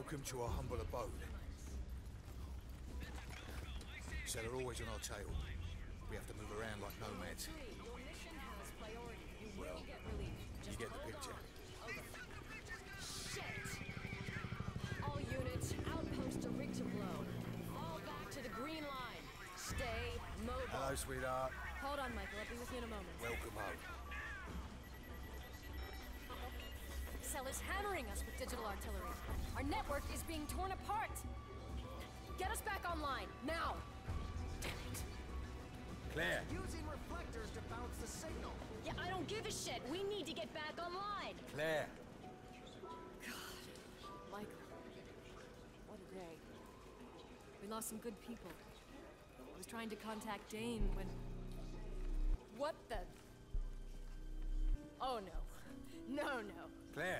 Welcome to our humble abode. So they're always on our tail. We have to move around like nomads. Your mission has priority. You Well, will get relief. You Just get the hold picture. on. Shit! All units, outpost to rig to blow. Fall back to the green line. Stay mobile. Hello, sweetheart. Hold on, Michael. I'll be with you in a moment. Welcome home. Cell is hammering us with digital artillery. Our network is being torn apart. Get us back online, now! Damn it. Claire! Using reflectors to bounce the signal. Yeah, I don't give a shit. We need to get back online. Claire! God, Michael. What a day. We lost some good people. I was trying to contact Dane when... What the... Oh no. No, no. Claire!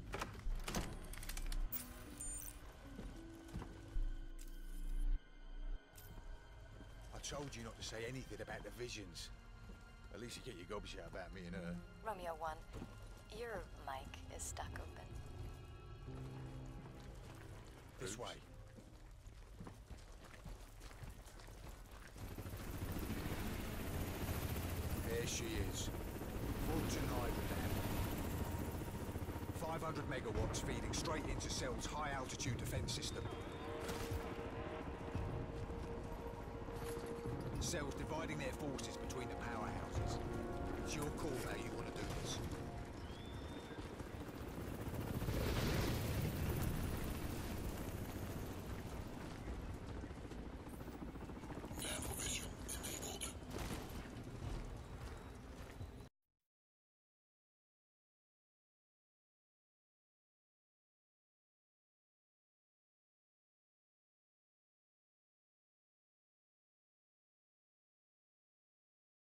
I told you not to say anything about the visions. At least you get your gobs out about me and her. Romeo 1, your mic is stuck open. This way. There she is. Full tonight with them. 500 megawatts feeding straight into Cell's high-altitude defense system. Cell's dividing their forces between the